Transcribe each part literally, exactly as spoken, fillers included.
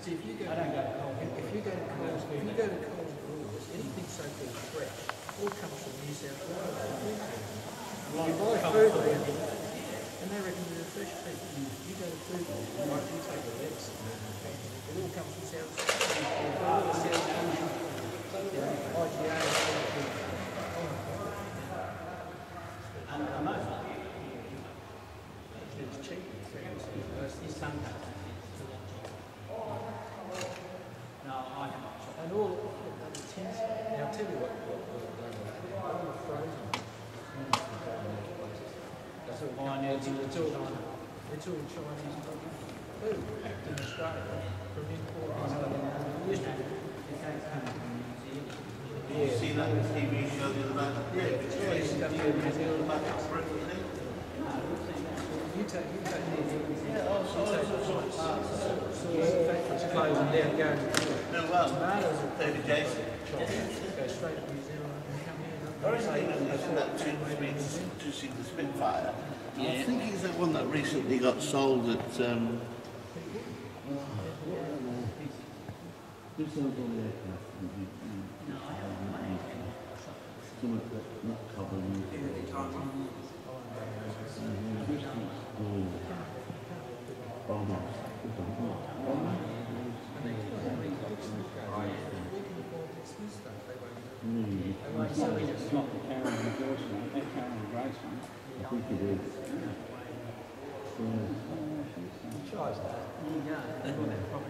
See, if you go, I don't go to Coles. If, if you go to Coles, if you go to Coles Brewers, anything so-called fresh, all comes from New South Wales. You buy food there, and they reckon you're a fresh people. You go to food, like you take the Rex, it all comes from South Wales. I G A. It's cheap. It's sometimes. No, I haven't. And all the tins. Now I'll tell you what, what, what all the frozen. That's all. Oh, no, it's, it's all. It's all Chinese food in Australia from importing. Used to be. Did you see that T V show the other night? Yeah, it's really stuff in New Zealand. You take, you take these. Yeah, oh, so factories closing down, going. No, well, tomatoes, David Jason. Go straight to New Zealand and come here. I was thinking isn't that two, two-seater Spitfire? Yeah. I think it's that one that recently got sold at. Um, This is all the aircraft. Some of the not covering. It's not the Karen and Grace one, that Karen and Grace one. I think it is. Yeah. Tries that. Yeah, they've got that property.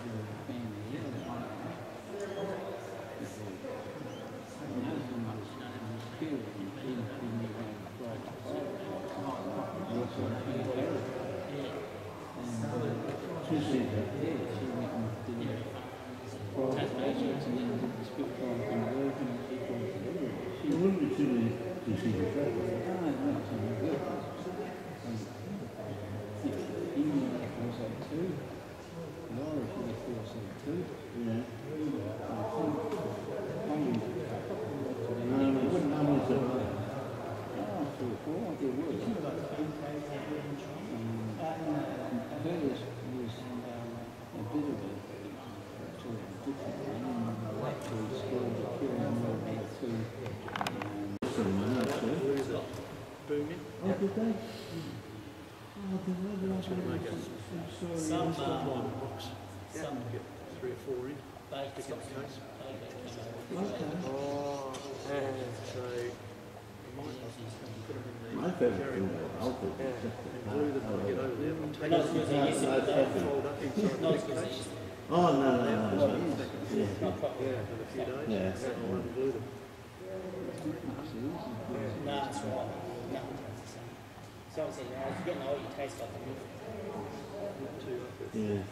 It wouldn't be too many to see the track. Two. Laura should have thought so too. Yeah. Um, it wouldn't have much of that. Oh, three or four, I think it would. Hers was a bit of a sort of different one. Actually scored a kill and more than two. Someone actually. Booming. Oh, did they? Oh, did they? That's what I guess. Some line box. Some get three or four in. Pick up the case. Okay. Oh, and so you might put them in the My favourite thing was Alfred. and glue them when you get over there. Take Not as good as they used to be, though. fold up inside Not the as good as they case. used to be. Oh, no, no, no. no. Yeah. Yeah, in a few days. Yeah. And I'll unglue them. No, that's right. No, it's the same. So obviously, now, as you get older, you taste like them. Two up it. Yeah.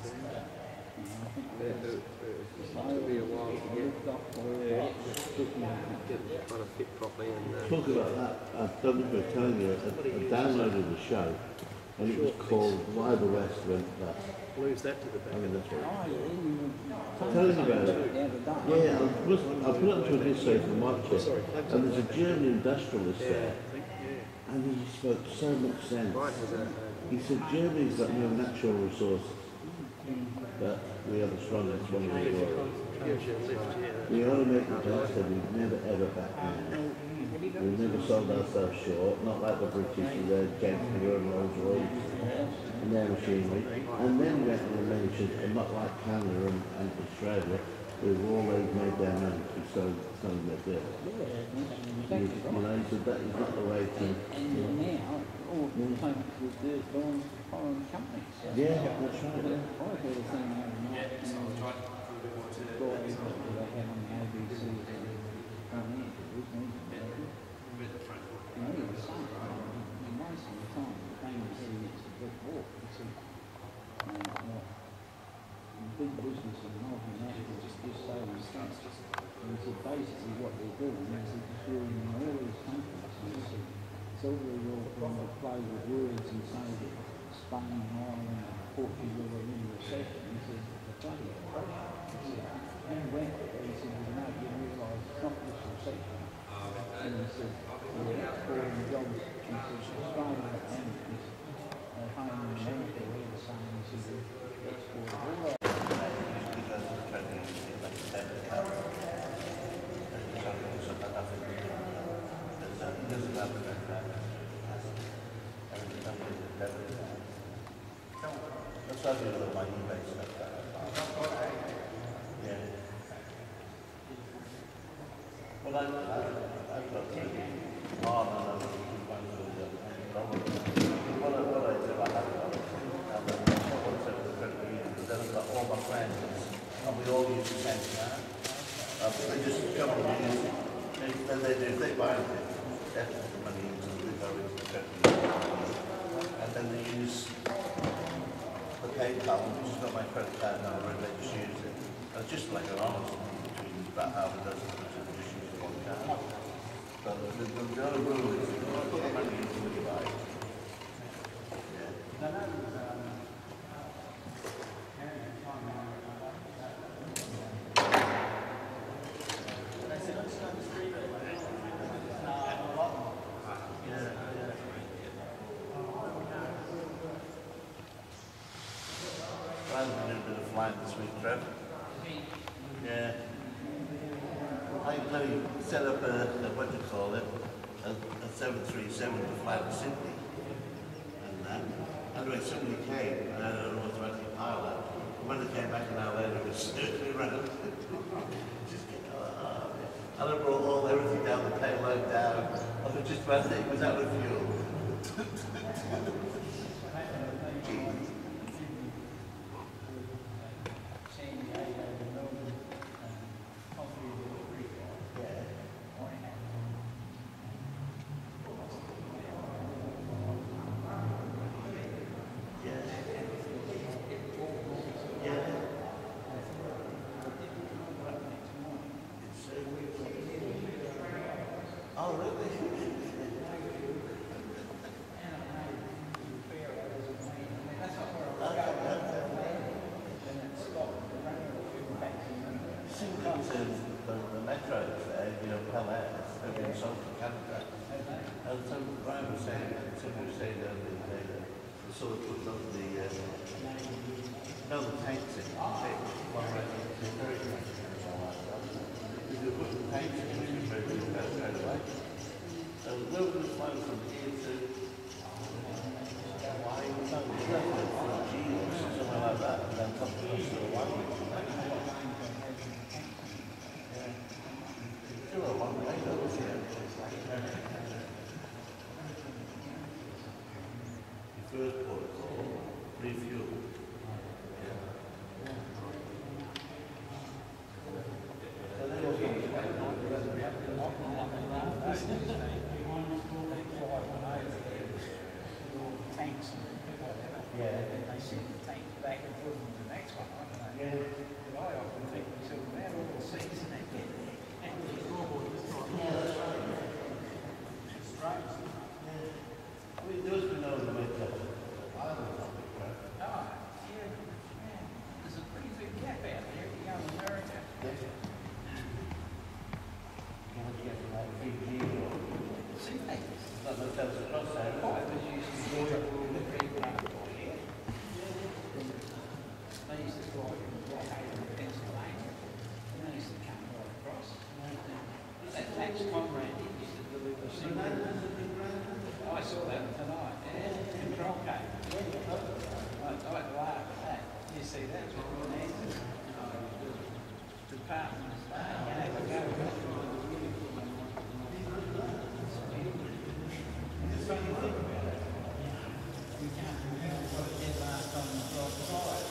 It took me a while to get, yeah, get it kind of fit properly and uh, Talk about that, I don't know if I telling you, I, I downloaded the show and it was called Why the West Went West. lose that to the I back. mean, that's what Oh, yeah, you I'm telling you about it. Yeah, I, was, I put it onto a history from watch it, and there's a German industrialist Yeah, there, I think, yeah. and he spoke so much sense. Right, has a, He said Germany's got no natural resources, but we are the strongest one in the world. gives you a lift, yeah. We only make the best and we've never ever back down. We've never sold ourselves short, not like the British with their Gensler and Rolls Royce and their machinery. And then we went and mentioned, and not like Canada and, and Australia, we've always made their money to sell something that good. You, you know, so that is not the way to... And now, all the time with the foreign, foreign companies. Yeah, that's right. I heard a thing overnight, and the boys that they had on the A B C come in, with me. You know, it was something, I mean, most of the time, the thing was sitting next to the brick wall. It's a, um, what, big business and multinational just just selling stuff. And so basically what they're doing is they're just doing all these countries. And it's, it's all very well when they play with words and say that Spain and Ireland and Portugal are in recession. He says, the bloody depression. He said, and went there, he said, you know, you realise it's not just recession. And he said, we're exporting jobs. He says, Australia and his uh, home in America, we're the same. He said, we're exporting all our tell you all my eBay stuff that I found. Yeah. Well, I, I, I've got to. Oh, no, no, no. What I, what I do, I have got it. And then once over the credit union, then I've got all my friends, and we all use the same card. Um, they just come and use it. They, then they do, if they buy anything, definitely the money into the go into the credit union. And then they use the PayPal, which is not my credit card number, and they just use it. And it's just like an honest thing between about half a dozen of them, just use one card. But the, the, the other rule is, you don't put the money into the device. No, no, um, I'm doing a bit of flying this week, Trev. Yeah. I bloody set up a, a what do you call it, a, a seven three seven to fly to Sydney. And that. Anyway, somebody came, and I don't know what to actually pilot. And when they came back an hour later, it was circling around. Just get, oh, and I brought all everything down, the payload down. I was just about to, it was out of fuel. Oh, really? The, the metro there, you know, Planes, they've been sold to Canada. And so Brian was saying, someone was saying earlier today that they sort of put on the, uh, no, the tanks in, the tanks, one right into the very tanks and all that stuff. If you put the tanks in, which is very good, better straight away. So where would this flow from here to, why, no, from G or somewhere like that, and then come across to the one. Still a long way though, isn't it? Your first port of call, refuel. So they will be tanks. yeah. They send the tank back and forth to the next one, I don't know. Yeah. But I often think to myself, man, all the seats and they get there. Yeah, that's right. It's strange. I mean, there was been no the winter. I don't know. Oh, yeah, man, there's a pretty big gap out there if you go to America. See, they, Not much else across there. I was used to go up all the people up here. They used to fly from Rockhaven, Pennsylvania, and they used to come right across. That tax comrade used to deliver cigarettes. I saw that tonight, yeah, control cable. I, I laugh at that. You see, that's what we're answering. Department of State, you know, to go. It's funny to think about it. We can't remember what it did last time we brought the fire.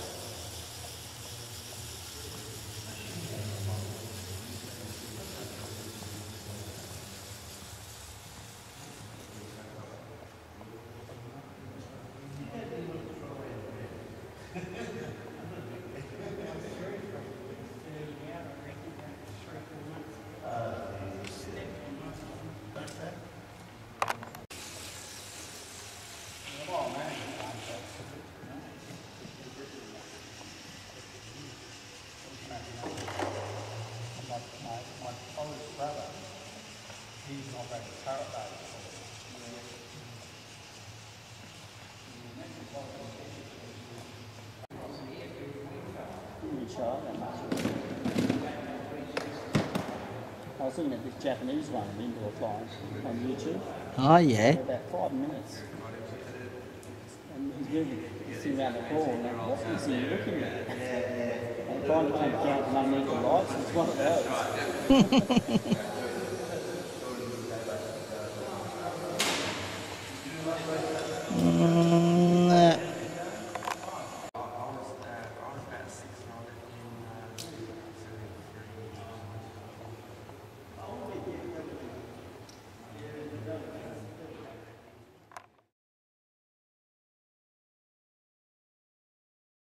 I was looking at this Japanese one of indoor flies on YouTube Oh yeah. for about five minutes. And he's moving sitting around the corner, and like, what is he looking at? And finally came down and underneath the lights, and it's one of those.